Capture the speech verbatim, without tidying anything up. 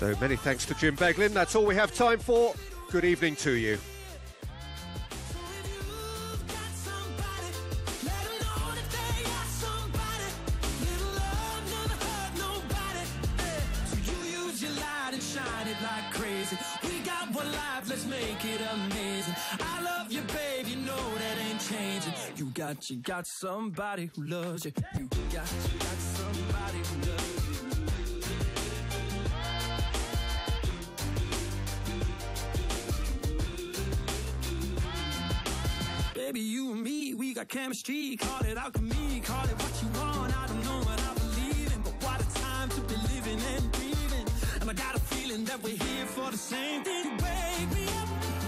So many thanks to Jim Beglin. That's all we have time for. Good evening to you. We got one life, let's make it amazing. I love you, babe, you know that ain't changing. You got, you got somebody who loves you. You got, you got somebody who loves you. Baby, you and me, we got chemistry. Call it alchemy, call it what you want. I don't know what I believe in, but what a time to be living and breathing. And I got a feeling that we're here for the same thing. Wake me up.